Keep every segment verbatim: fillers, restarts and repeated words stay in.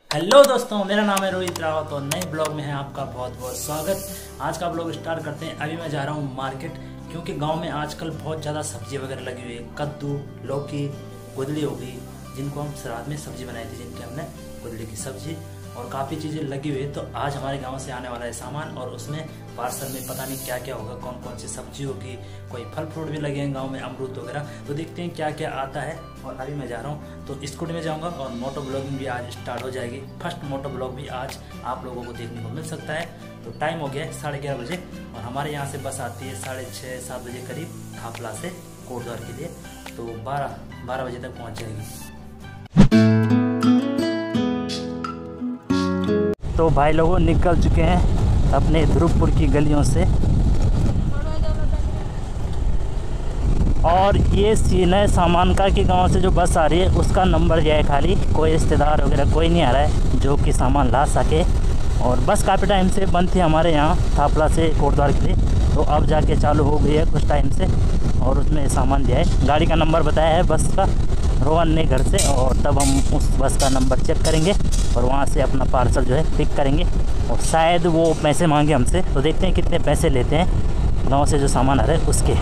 Hello दोस्तों, मेरा नाम है रोहित रावत और नए ब्लॉग में है आपका बहुत बहुत स्वागत। आज का ब्लॉग स्टार्ट करते हैं। अभी मैं जा रहा हूँ मार्केट, क्योंकि गांव में आजकल बहुत ज़्यादा सब्जी वगैरह लगी हुई है। कद्दू, लौकी, गुदली हो गई, जिनको हम श्राद्ध में सब्जी बनाई थी, जिनके हमने गुदली की सब्जी, और काफ़ी चीज़ें लगी हुई है। तो आज हमारे गाँव से आने वाला है सामान, और उसमें पार्सल में पता नहीं क्या क्या होगा, कौन कौन सी सब्जी होगी, कोई फल फ्रूट भी लगे हैं गाँव में, अमरूद वगैरह। तो देखते हैं क्या क्या आता है। और अभी मैं जा रहा हूँ तो स्कूटी में जाऊँगा, और मोटो ब्लॉगिंग भी आज स्टार्ट हो जाएगी। फर्स्ट मोटो ब्लॉग भी आज आप लोगों को देखने को मिल सकता है। तो टाइम हो गया है साढ़े ग्यारह बजे, और हमारे यहाँ से बस आती है साढ़े छः सात बजे करीब थापला से कोटद्वार के लिए। तो बारह बारह बजे तक पहुँच जाएगी। तो भाई लोगों निकल चुके हैं अपने ध्रुवपुर की गलियों से, और ये सीन है सामान का कि गांव से जो बस आ रही है उसका नंबर जो है खाली, कोई रिश्तेदार वगैरह कोई नहीं आ रहा है जो कि सामान ला सके। और बस काफ़ी टाइम से बंद थी हमारे यहाँ थापला से कोटद्वार के लिए, तो अब जाके चालू हो गई है कुछ टाइम से, और उसमें सामान दिया है। गाड़ी का नंबर बताया है बस का रोहन ने घर से, और तब हम उस बस का नंबर चेक करेंगे और वहाँ से अपना पार्सल जो है पिक करेंगे। और शायद वो पैसे मांगे हमसे, तो देखते हैं कितने पैसे लेते हैं गाँव से जो सामान आ रहा है उसके।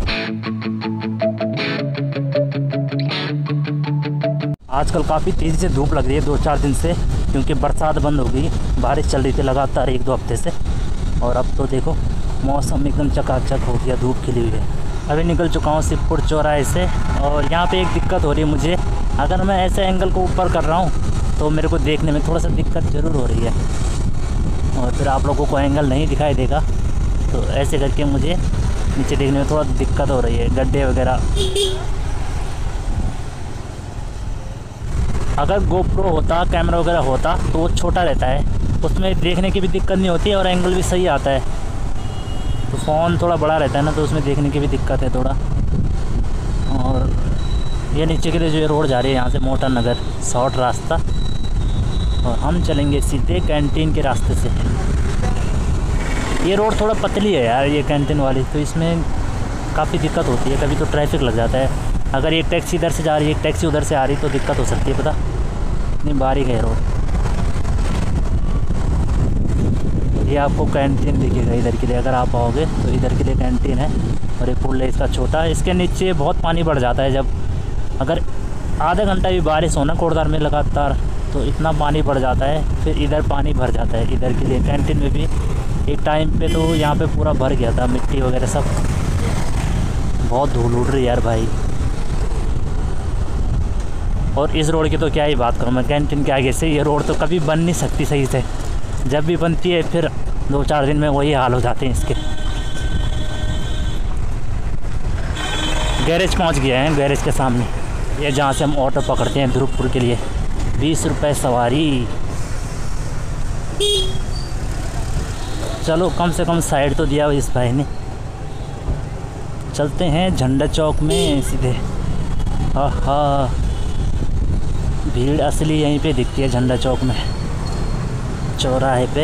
आजकल काफ़ी तेज़ी से धूप लग रही है दो चार दिन से, क्योंकि बरसात बंद हो गई, बारिश चल रही थी लगातार एक दो हफ्ते से। और अब तो देखो मौसम एकदम चकाचक हो गया, धूप खिली हुई है। अभी निकल चुका हूँ शिवपुर चौराहे से, और यहाँ पे एक दिक्कत हो रही है मुझे। अगर मैं ऐसे एंगल को ऊपर कर रहा हूँ तो मेरे को देखने में थोड़ा सा दिक्कत ज़रूर हो रही है, और फिर आप लोगों को एंगल नहीं दिखाई देगा। तो ऐसे करके मुझे नीचे देखने में थोड़ा दिक्कत हो रही है, गड्ढे वगैरह। अगर गोप्रो होता, कैमरा वगैरह होता तो वो छोटा रहता है, उसमें देखने की भी दिक्कत नहीं होती और एंगल भी सही आता है। तो फ़ोन थोड़ा बड़ा रहता है ना, तो उसमें देखने की भी दिक्कत है थोड़ा। और ये नीचे के लिए जो ये रोड जा रही है यहाँ से मोटा नगर, शॉर्ट रास्ता, और हम चलेंगे सीधे कैंटीन के रास्ते से। ये रोड थोड़ा पतली है यार, ये कैंटीन वाली, तो इसमें काफ़ी दिक्कत होती है। कभी तो ट्रैफिक लग जाता है, अगर एक टैक्सी इधर से जा रही है, एक टैक्सी उधर से आ रही, तो दिक्कत हो सकती है। पता इतनी बारीक है रोड। ये आपको कैंटीन दिखेगा इधर के लिए, अगर आप आओगे तो इधर के लिए कैंटीन है, और एक पुल है इसका छोटा। इसके नीचे बहुत पानी बढ़ जाता है, जब अगर आधा घंटा भी बारिश हो ना कोटद्वार में लगातार, तो इतना पानी बढ़ जाता है, फिर इधर पानी भर जाता है। इधर के लिए कैंटीन में भी एक टाइम पे तो यहाँ पे पूरा भर गया था, मिट्टी वगैरह सब। बहुत धूल उड़ रही है यार भाई। और इस रोड की तो क्या ही बात करूँ मैं, कैंटीन के आगे से ये रोड तो कभी बन नहीं सकती सही से। जब भी बनती है फिर दो चार दिन में वही हाल हो जाते हैं इसके। गैरेज पहुंच गए हैं, गैरेज के सामने, ये जहाँ से हम ऑटो पकड़ते हैं ध्रुवपुर के लिए। बीस रुपए सवारी। चलो कम से कम साइड तो दिया इस भाई ने। चलते हैं झंडा चौक में सीधे। हाँ हाँ, भीड़ असली यहीं पे दिखती है झंडा चौक में, चौराहे पे।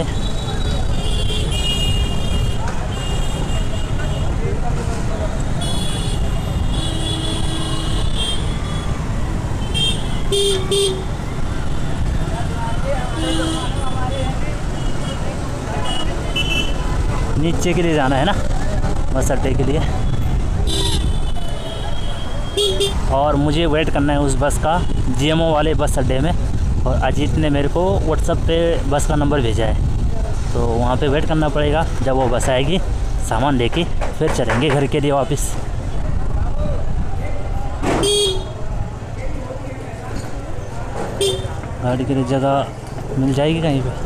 नीचे के लिए जाना है ना बस अड्डे के लिए, और मुझे वेट करना है उस बस का जीएमओ वाले बस अड्डे में। और अजीत ने मेरे को व्हाट्सएप पे बस का नंबर भेजा है, तो वहाँ पे वेट करना पड़ेगा। जब वो बस आएगी सामान लेके फिर चलेंगे घर के लिए वापस। गाड़ी के लिए जगह मिल जाएगी कहीं पे?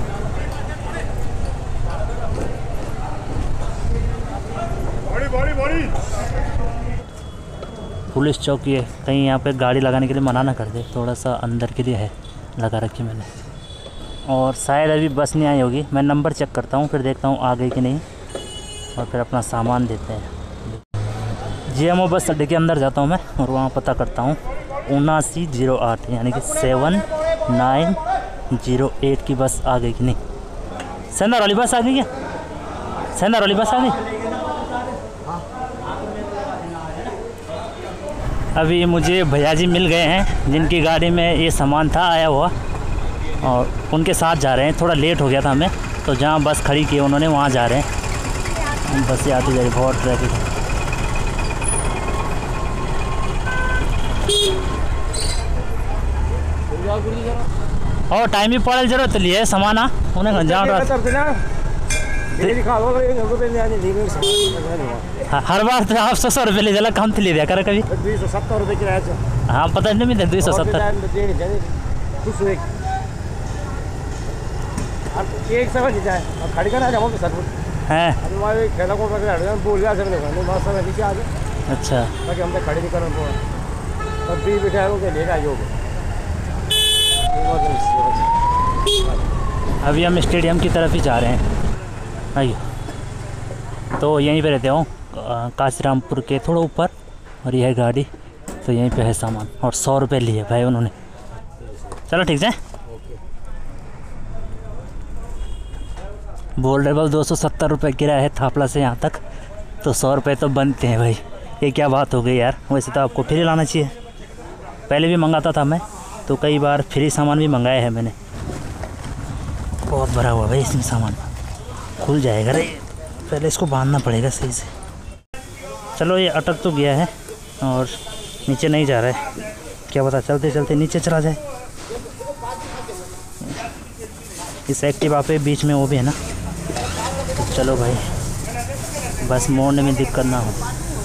पुलिस चौकी है, कहीं यहाँ पे गाड़ी लगाने के लिए मना ना कर दे, थोड़ा सा अंदर के लिए है लगा रखी मैंने। और शायद अभी बस नहीं आई होगी, मैं नंबर चेक करता हूँ, फिर देखता हूँ आ गई कि नहीं, और फिर अपना सामान देते हैं। जीएमओ बस अड्डे के अंदर जाता हूँ मैं, और वहाँ पता करता हूँ उनासी जीरो आठ यानी कि सेवन नाइन जीरो एट की बस आ गई कि नहीं। सेंधार वाली बस आ गई क्या? सेंधार वाली बस आ गई? अभी मुझे भैया जी मिल गए हैं जिनकी गाड़ी में ये सामान था आया हुआ, और उनके साथ जा रहे हैं। थोड़ा लेट हो गया था हमें, तो जहाँ बस खड़ी की उन्होंने वहाँ जा रहे हैं। बस ये आती जा रही, बहुत ट्रैफिक है। और टाइम भी पड़े जरूरत लिए सामान आ उन्हें जा हर बार तो आप सौ सौ रुपये ले जाला कम ले दिया कर कभी दो सौ सत्तर रुपये किराया। हाँ पता नहीं मिलते दो सौ सत्तर एक समझ जाए खड़ी करना है। अच्छा ताकि हम खड़ी नहीं करना अभी हम स्टेडियम की तरफ ही जा रहे हैं। आइए तो यहीं पे रहते हो काशीरामपुर के थोड़ा ऊपर, और यह है गाड़ी, तो यहीं पे है सामान। और सौ रुपये लिए भाई उन्होंने। चलो ठीक है। बोल रहे बस दो सौ सत्तर रुपये किराया है थापला से यहाँ तक, तो सौ रुपये तो बनते हैं भाई। ये क्या बात हो गई यार, वैसे तो आपको फ्री लाना चाहिए। पहले भी मंगाता था मैं, तो कई बार फ्री सामान भी मंगाया है मैंने। बहुत भरा हुआ भाई इसमें सामान, खुल जाएगा रे, पहले इसको बांधना पड़ेगा सही से। चलो ये अटक तो गया है और नीचे नहीं जा रहा है, क्या पता चलते चलते नीचे चला जाए। इस एक्टिवा पे बीच में वो भी है ना, तो चलो भाई बस मोड़ने में दिक्कत ना हो।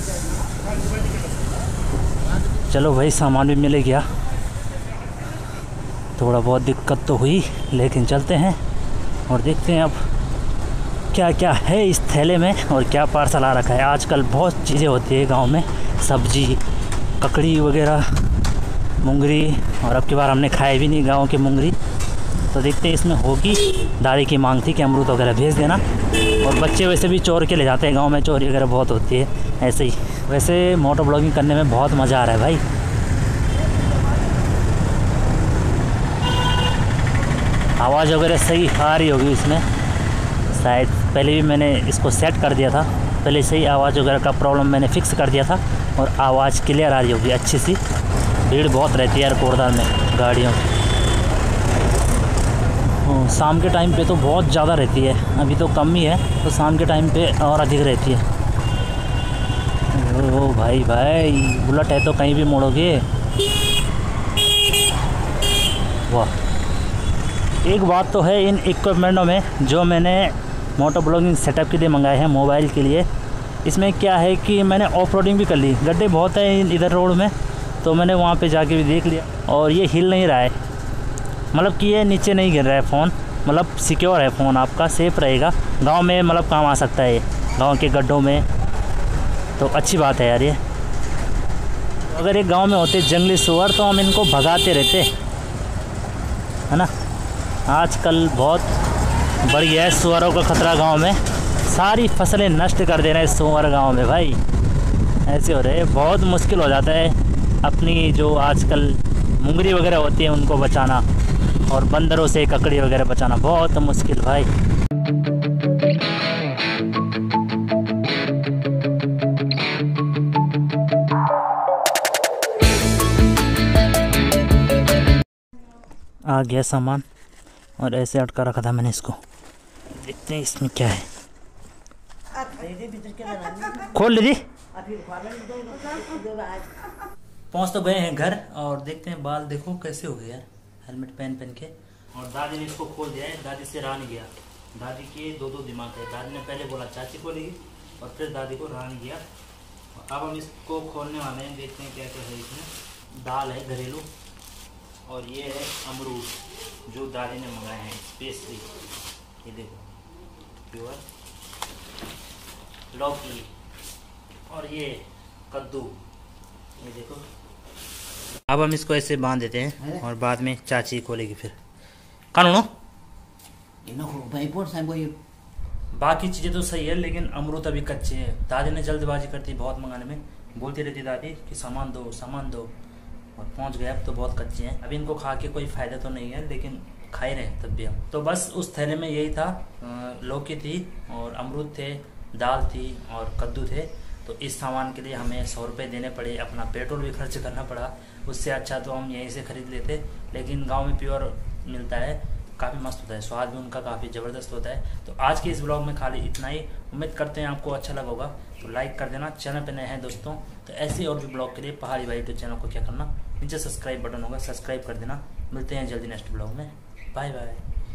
चलो भाई सामान भी मिल गया, थोड़ा बहुत दिक्कत तो हुई लेकिन चलते हैं और देखते हैं अब क्या क्या है इस थैले में और क्या पार्सल आ रखा है। आजकल बहुत चीज़ें होती है गांव में, सब्जी, ककड़ी वगैरह, मुंगरी, और अब की बार हमने खाए भी नहीं गांव की मुंगरी, तो देखते हैं इसमें होगी। दादी की मांग थी कि अमरूद वगैरह भेज देना, और बच्चे वैसे भी चोर के ले जाते हैं, गांव में चोरी वगैरह बहुत होती है ऐसे ही। वैसे मोटो ब्लॉगिंग करने में बहुत मज़ा आ रहा है भाई। आवाज़ वगैरह सही आ रही होगी इसमें शायद, पहले भी मैंने इसको सेट कर दिया था, पहले से ही आवाज़ वगैरह का प्रॉब्लम मैंने फिक्स कर दिया था, और आवाज़ क्लियर आ रही होगी अच्छी सी। भीड़ बहुत रहती है यार कोटद्वार में गाड़ियों की, शाम के टाइम पे तो बहुत ज़्यादा रहती है, अभी तो कम ही है, तो शाम के टाइम पे और अधिक रहती है। ओ भाई भाई बुलेट है तो कहीं भी मोड़ोगे। वाह, एक बात तो है इन इक्विपमेंटों में जो मैंने मोटो ब्लॉगिंग सेटअप के लिए मंगाए हैं मोबाइल के लिए, इसमें क्या है कि मैंने ऑफ रोडिंग भी कर ली। गड्ढे बहुत हैं इधर रोड में, तो मैंने वहाँ पे जाके भी देख लिया, और ये हिल नहीं रहा है, मतलब कि ये नीचे नहीं गिर रहा है फ़ोन, मतलब सिक्योर है फ़ोन, आपका सेफ़ रहेगा। गांव में मतलब काम आ सकता है ये, गांव के गड्ढों में, तो अच्छी बात है यार ये। अगर ये गांव में होते जंगली सुअर तो हम इनको भगाते रहते, है ना। आजकल बहुत बढ़ गया है सुअरों का खतरा गांव में, सारी फसलें नष्ट कर दे रहे हैं सुअर गांव में भाई, ऐसे हो रहे हैं। बहुत मुश्किल हो जाता है अपनी जो आजकल मुंगरी वगैरह होती है उनको बचाना, और बंदरों से ककड़ी वगैरह बचाना बहुत मुश्किल भाई। आ गया सामान, और ऐसे अटका रखा था मैंने इसको, देखते हैं इसमें क्या है। खोल ली थी। पहुंच तो गए हैं घर, और देखते हैं बाल देखो कैसे हो गए यार हेलमेट पहन पहन के। और दादी ने इसको खोल दिया है, दादी से रानी गया। दादी के दो दो दिमाग है, दादी ने पहले बोला चाची को लेगी और फिर दादी को रानी गया। अब हम इसको खोलने वाले हैं, देखते हैं क्या क्या है इसमें। दाल है घरेलू, और ये है अमरूद जो दादी ने मंगाए हैं स्पेशली, ये देखो प्योर, लौकी, और ये कद्दू, ये देखो। अब हम इसको ऐसे बांध देते हैं और बाद में चाची खोलेगी फिर। कानूनो बाकी चीज़ें तो सही है, लेकिन अमरूद अभी कच्चे हैं। दादी ने जल्दबाजी करती बहुत मंगाने में, बोलती रहती दादी कि सामान दो सामान दो, और पहुंच गए। अब तो बहुत कच्चे हैं, अभी इनको खा के कोई फ़ायदा तो नहीं है, लेकिन खा ही रहे तब भी हम। तो बस उस थैले में यही था, लौकी थी और अमरूद थे, दाल थी और कद्दू थे। तो इस सामान के लिए हमें सौ रुपये देने पड़े, अपना पेट्रोल भी खर्च करना पड़ा। उससे अच्छा तो हम यहीं से ख़रीद लेते, लेकिन गांव में प्योर मिलता है, काफ़ी मस्त होता है, स्वाद भी उनका काफ़ी ज़बरदस्त होता है। तो आज के इस ब्लॉग में खाली इतना ही। उम्मीद करते हैं आपको अच्छा लगा होगा, तो लाइक कर देना। चैनल पे नए हैं दोस्तों तो ऐसे और भी ब्लॉग के लिए पहाड़ी भाई यूट्यूब चैनल को क्या करना, नीचे सब्सक्राइब बटन होगा, सब्सक्राइब कर देना। मिलते हैं जल्दी नेक्स्ट ब्लॉग में। Bye bye.